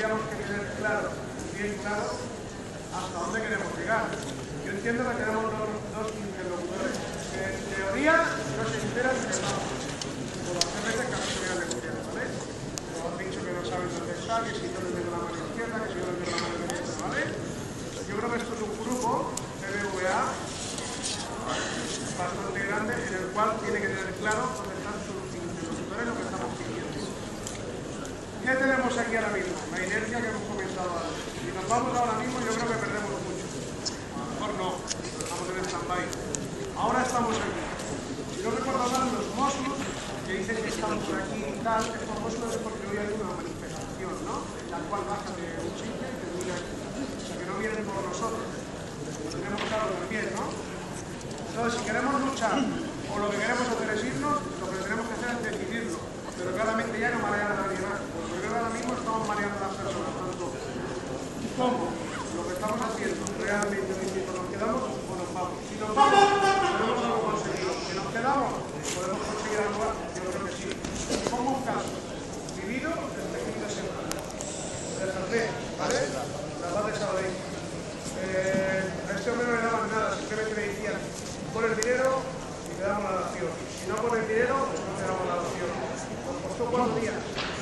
tendríamos que tener claro, bien claro, hasta dónde queremos llegar. Yo entiendo que tenemos dos interlocutores que en teoría no se enteran de nada. Por hacer veces que no se vean negociar, ¿vale? Nos han dicho que no saben dónde está, que si yo les tengo la mano izquierda, que si yo les tengo la mano derecha, ¿vale? Yo creo que esto es un grupo, BBVA, bastante grande, en el cual tiene que tener claro dónde están sus interlocutores, lo que estamos pidiendo. ¿Qué tenemos aquí ahora mismo? La inercia que hemos comentado antes. Si nos vamos ahora mismo, yo creo que perdemos mucho. A lo mejor no, estamos en stand-by. Ahora estamos aquí. Si no recuerdo mal, los Mossos, que dicen que están por aquí y tal, estos Mossos es porque hoy hay una manifestación, ¿no? En la cual bajan de un sitio y termina aquí. O sea, que no vienen por nosotros. Lo tenemos claro también, ¿no? Entonces, si queremos luchar o lo que queremos hacer es irnos, lo que tenemos que hacer es decidirlo. Pero claramente ya no marear a nadie más. Porque creo que ahora mismo estamos mareando a las personas, tanto como lo que estamos haciendo realmente, nos quedamos o nos vamos. Si nos vamos, podemos algo conseguir. Si nos quedamos, podemos conseguir algo más. Yo creo que sí. Pongo un caso vivido desde el fin de semana. De Jardín, ¿vale? La paz de Sabadell. A este hombre no le daban nada, simplemente le decían por el dinero y te damos la dación. Si no por el dinero, no te damos la dación. Nos costó 4 días.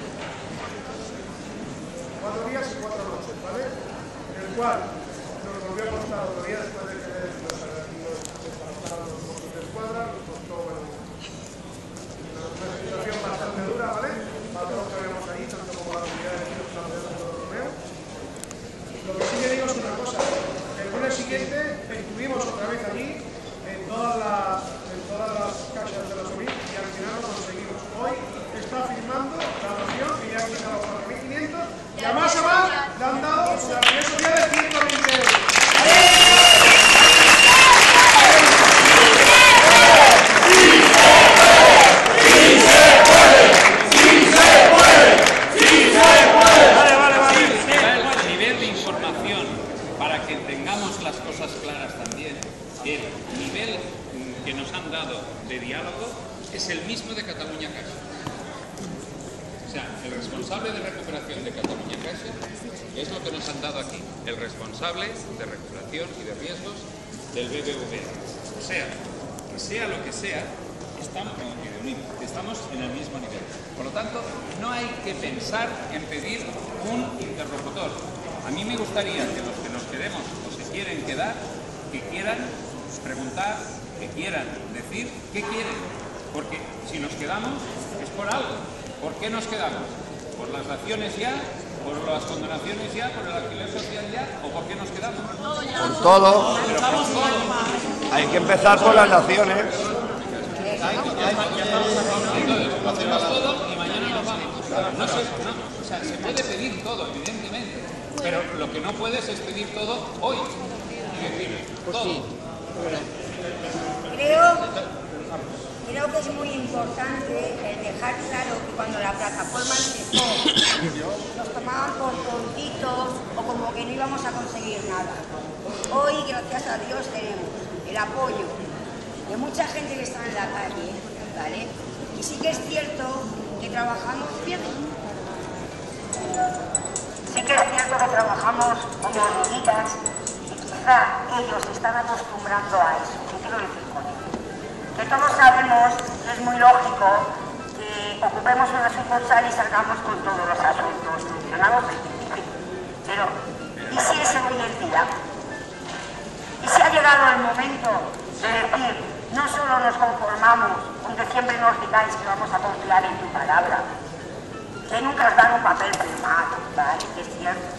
4 días y 4 noches, ¿vale? En el cual nos volvió a costar otro día después de que los desbarataron los montos de escuadra, nos costó, bueno, una situación bastante dura, ¿vale? Para todos los que vemos ahí, tanto como la comunidad de los alrededores de Romeo. Lo que sí que digo es una cosa, el lunes siguiente estuvimos otra vez allí, en todas las casas de la SOMI, y al final lo conseguimos. Hoy está firmando la dación y ya han quitado 4.500 y a más le han dado la regreso ya de 120 euros. El nivel que nos han dado de diálogo es el mismo de Catalunya Caixa. O sea, el responsable de recuperación de Catalunya Caixa es lo que nos han dado aquí, el responsable de recuperación y de riesgos del BBVA. O sea, que sea lo que sea, estamos en el mismo nivel. Por lo tanto, no hay que pensar en pedir un interlocutor. A mí me gustaría que los que nos quedemos o se quieren quedar, que quieran preguntar, que quieran decir qué quieren, porque si nos quedamos es por algo. ¿Por qué nos quedamos? ¿Por las daciones ya? ¿Por las condonaciones ya? ¿Por el alquiler social ya? ¿O por qué nos quedamos? Por todo. Pero por todo. Hay que empezar por las naciones. Entonces, lo hacemos todo y mañana nos vamos. O sea, se puede pedir todo, evidentemente, pero lo que no puedes es pedir todo hoy. Es decir, todo. Creo que es muy importante el dejar claro que cuando la plataforma empezó nos tomaban por tontitos o como que no íbamos a conseguir nada. Hoy, gracias a Dios, tenemos el apoyo de mucha gente que está en la calle, ¿vale? Y sí que es cierto que trabajamos bien. Sí que es cierto que trabajamos como hormiguitas. Ellos se están acostumbrando a eso. ¿Qué quiero decir con ello? Que todos sabemos que es muy lógico que ocupemos una sucursal y salgamos con todos los asuntos solucionados. Pero, ¿y si ese hoy es día? ¿Y si ha llegado el momento de decir, no solo nos conformamos con que siempre nos digáis que vamos a confiar en tu palabra, que nunca os dan un papel firmado, ¿vale? Que es cierto.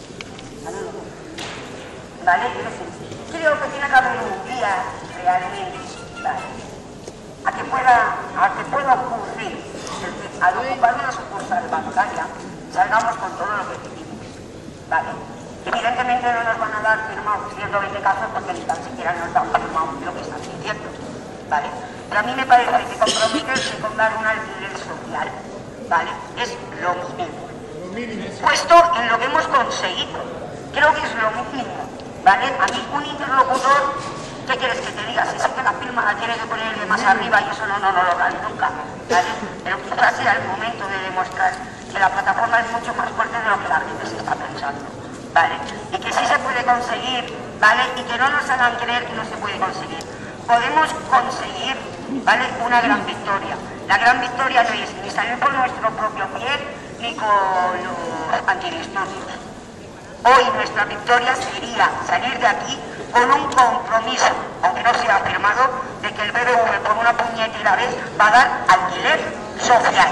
¿Vale? Creo que tiene que haber un día realmente, ¿vale? a que pueda ocurrir que al ocupar una sucursal bancaria salgamos con todo lo que pedimos, ¿vale? Evidentemente no nos van a dar firmado 120 casos porque ni tan siquiera nos dan firmado lo que están diciendo, ¿vale? Pero a mí me parece que comprometerse con dar un alquiler social, ¿vale? Es lo mínimo. Puesto en lo que hemos conseguido, creo que es lo mínimo. ¿Vale? A mí un interlocutor ¿Qué quieres que te diga? Si sé que la firma la tiene que poner de más arriba y eso no lo dan nunca, ¿vale? Pero quizás sea el momento de demostrar que la plataforma es mucho más fuerte de lo que la gente se está pensando, ¿vale? Y que sí se puede conseguir, ¿vale? Y que no nos hagan creer que no se puede conseguir. Podemos conseguir, ¿vale?, una gran victoria. La gran victoria no es ni salir por nuestro propio pie ni con los antidisturbios. Hoy nuestra victoria sería salir de aquí con un compromiso, aunque no sea firmado, de que el BBV por una puñetera vez va a dar alquiler social.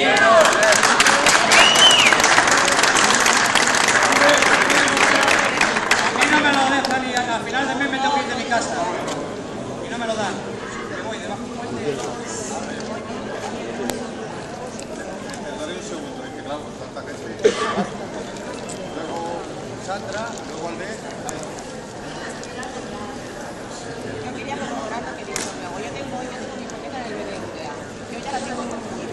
A mí no me lo dejan y al final de mes me tengo que ir de mi casa. Y no me lo dan. Me voy debajo del puente. Daré un segundo, que claro, tanta gente. Luego Sandra, luego Albert. Yo quería corroborar lo que dijo luego. Yo tengo mi hipoteca en el BBVA. Yo ya la tengo por juicio.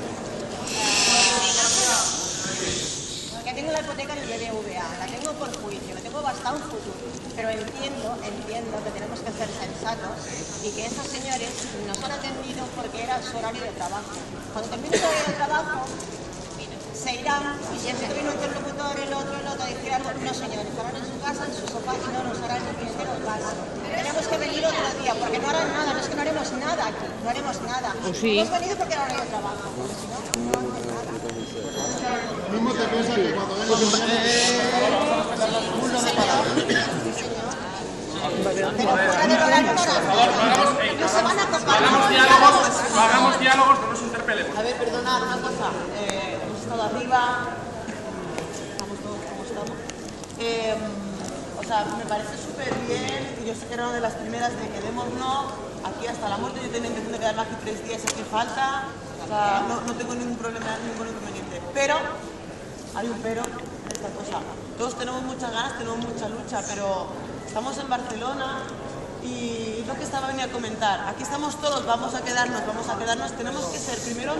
Porque tengo la hipoteca en el BBVA. La tengo por juicio. La tengo bastante un futuro. Pero entiendo que tenemos que ser sensatos y que estos señores nos han atendido porque era su horario de trabajo. Cuando termine su horario de trabajo, se irán y si este viene un interlocutor, el otro, dice algo, no señores, estarán en su casa, en su sofá y no nos harán ni puñetero caso. Tenemos que venir otro día porque no harán nada, no es que no haremos nada aquí, no haremos nada. Sí. Hemos venido porque era horario de trabajo, porque si no, no hacen nada. Mismo te piensas que cuando venga Hagamos diálogos, no nos interpelemos. A ver, perdonad una cosa. Hemos estado arriba, estamos todos como estamos. O sea, me parece súper bien, y yo sé que era una de las primeras de quedémonos aquí hasta la muerte. Yo tenía intención de quedarme aquí 3 días si hace falta. O sea, no tengo ningún problema, ningún inconveniente. Pero, hay un pero en esta cosa. Todos tenemos muchas ganas, tenemos mucha lucha, pero estamos en Barcelona y es lo que estaba venía a comentar. Aquí estamos todos, vamos a quedarnos, tenemos que ser primero,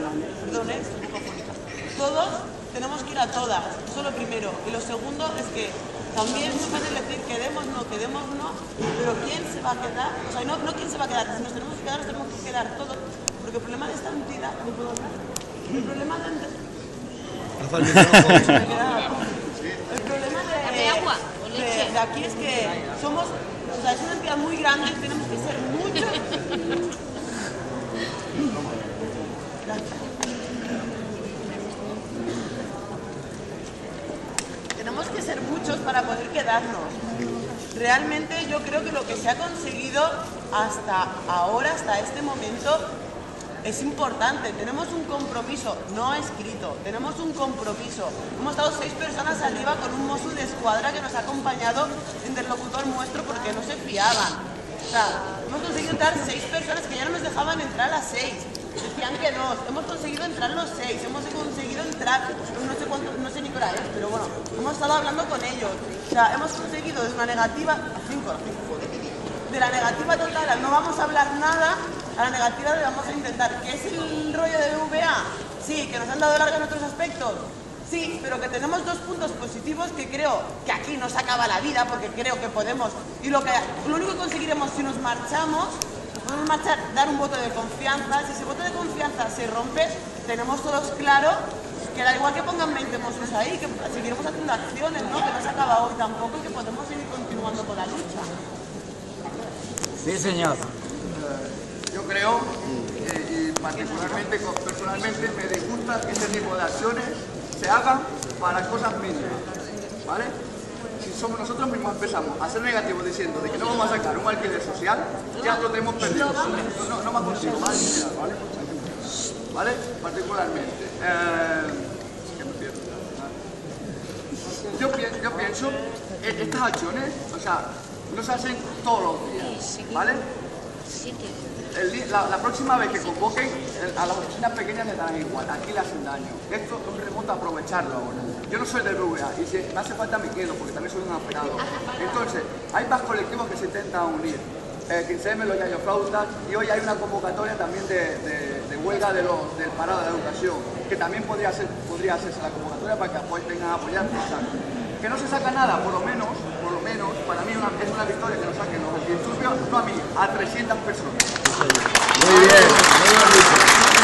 todos tenemos que ir a todas, eso es lo primero. Y lo segundo es que también es muy fácil decir quedemos no, pero ¿quién se va a quedar? O sea, no quién se va a quedar, si nos tenemos que quedar, nos tenemos que quedar todos, porque el problema de esta entidad, ¿no puedo hablar? El problema de aquí es que somos, o sea, es una entidad muy grande, tenemos que ser muchos. Tenemos que ser muchos para poder quedarnos. Realmente yo creo que lo que se ha conseguido hasta ahora, hasta este momento, es importante. Tenemos un compromiso, no escrito, tenemos un compromiso. Hemos estado 6 personas arriba con un mozo de escuadra que nos ha acompañado, interlocutor nuestro, porque no se fiaban. O sea, hemos conseguido entrar 6 personas que ya no nos dejaban entrar a las 6. Decían que no, hemos conseguido entrar los 6, hemos conseguido entrar, no sé cuánto, no sé ni qué hora es, pero bueno, hemos estado hablando con ellos. O sea, hemos conseguido de una negativa, de la negativa total a no vamos a hablar nada, a la negativa de vamos a intentar. ¿Qué es el rollo de BBVA? Sí, que nos han dado larga en otros aspectos. Sí, pero que tenemos 2 puntos positivos que creo que aquí nos acaba la vida, porque creo que podemos. Y lo único que conseguiremos si nos marchamos, podemos marchar, dar un voto de confianza. Si ese voto de confianza se rompe, tenemos todos claro que da igual que pongan 20 mozos ahí, que seguiremos haciendo acciones, ¿no? Que no se acaba hoy tampoco y que podemos seguir continuando con la lucha. Sí, señor. Yo creo, y particularmente, personalmente, me disgusta que este tipo de acciones se hagan para cosas mínimas, ¿vale? Si somos nosotros mismos empezamos a ser negativos diciendo de que no vamos a sacar un alquiler social, ya lo tenemos perdido. No más consigo, ¿vale? ¿Vale? Particularmente. Yo pienso, estas acciones, o sea, no se hacen todos los días, ¿vale? La próxima vez que convoquen a las oficinas pequeñas les darán igual, aquí le hacen daño. Esto es remonta a aprovecharlo ahora. Yo no soy del BBVA y si me hace falta me quedo porque también soy un operador. Entonces, hay más colectivos que se intentan unir. 15M, los Yayo Flautas, y hoy hay una convocatoria también de huelga del parado de la educación, que también podría hacerse la convocatoria para que vengan a apoyar. que no se saca nada, por lo menos, para mí es una victoria que nos saquen los antidisturbios, no a mí, a 300 personas. Muy bien, muy bien dicho.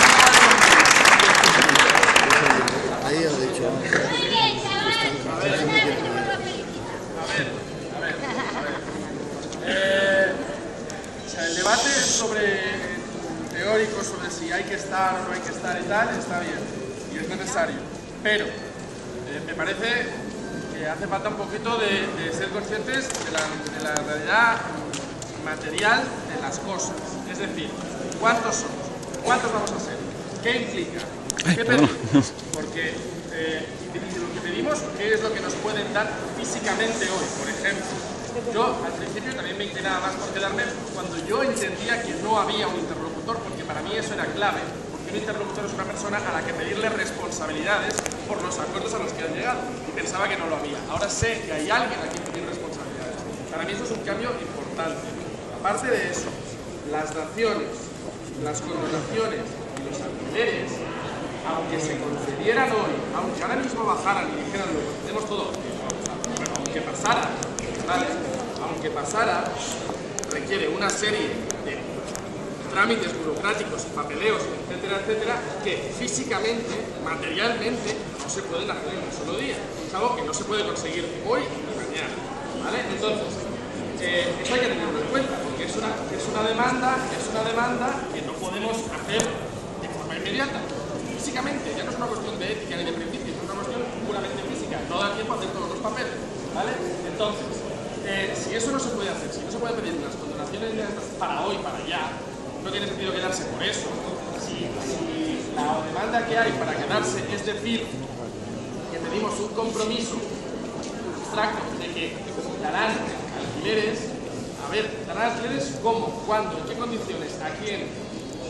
Ahí os he dicho. El debate teórico sobre si hay que estar o no hay que estar y tal, está bien y es necesario, pero me parece que hace falta un poquito de ser conscientes de la realidad material de las cosas, es decir, ¿cuántos somos? ¿Cuántos vamos a ser? ¿Qué implica? ¿Qué pedimos? Porque lo que pedimos, ¿qué es lo que nos pueden dar físicamente hoy? Por ejemplo, yo al principio también me inclinaba más por quedarme cuando yo entendía que no había un interlocutor, porque para mí eso era clave, porque un interlocutor es una persona a la que pedirle responsabilidades por los acuerdos a los que han llegado, y pensaba que no lo había. Ahora sé que hay alguien a quien pedir responsabilidades. Para mí eso es un cambio importante. Aparte de eso, las naciones, las condonaciones y los alquileres, aunque se concedieran hoy, aunque ahora mismo bajaran y dijeran lo tenemos todo, bueno, aunque pasara, ¿vale? Aunque pasara, requiere una serie de trámites burocráticos y papeleos, etcétera, etcétera, que físicamente, materialmente, no se pueden hacer en un solo día. Es algo que no se puede conseguir hoy ni mañana, ¿vale? Entonces, eso hay que tenerlo en cuenta, porque es una demanda que no podemos hacer de forma inmediata. Físicamente, ya no es una cuestión de ética ni de principios, es una cuestión puramente física, no da tiempo a hacer todos los papeles, ¿vale? Entonces, si eso no se puede hacer, si no se puede pedir unas condonaciones para hoy, para allá, no tiene sentido quedarse por eso. Si la demanda que hay para quedarse es decir que pedimos un compromiso abstracto de que darán alquileres, a ver, darán alquileres cómo, cuándo, en qué condiciones, a quién.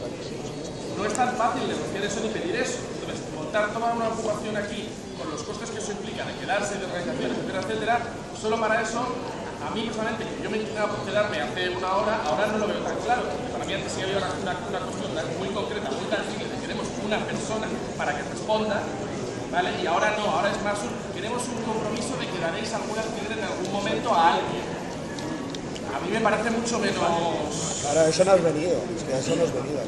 No es tan fácil negociar eso ni pedir eso. Entonces, montar toda una ocupación aquí con los costes que eso implica de quedarse, de organización, etcétera, etcétera, solo para eso, a mí personalmente, que yo me inclinaba por quedarme hace una hora, ahora no lo veo tan claro. Para mí antes sí había una cuestión muy concreta, muy tangible, de queremos una persona para que responda, ¿vale? Y ahora no, ahora es más queremos un compromiso de que daréis algún alquiler en algún momento a alguien. A mí me parece mucho menos... Claro, eso no has venido, es que eso no has venido.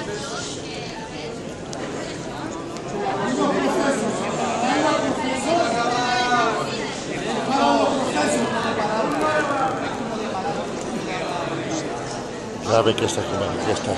Sabe que esta manifiesta.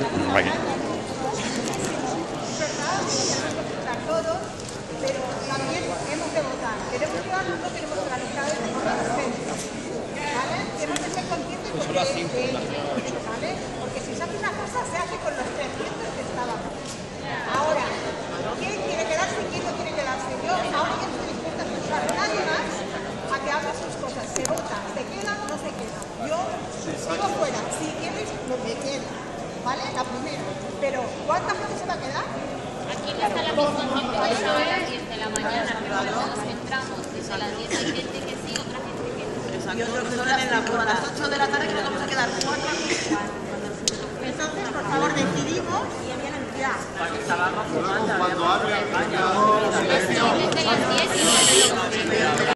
Todos, pero también hemos de votar. Queremos llevarnos, no queremos organizar el centro. ¿Vale? Tenemos que ser conscientes de ¿vale? Porque si se hace una cosa, se hace con los 300 que estábamos. Ahora, ¿quién quiere quedarse y quién no quiere quedarse? Yo ahora ya estoy dispuesta a escuchar a nadie más a que haga sus cosas. Se vota, se queda o no se queda. Yo sigo fuera. Si quieres, lo que queda. ¿Vale? La primera. Pero, ¿cuánta gente se va a quedar? Aquí no está la misma gente, eso es a las 10 de la mañana, pero nosotros entramos desde las 10 hay gente que sí, otra gente que no. Y otros que son a las 8 de la tarde que nos vamos a quedar 4. Entonces, por favor, decidimos y vienen ya. Cuando hable, Desde las 10 y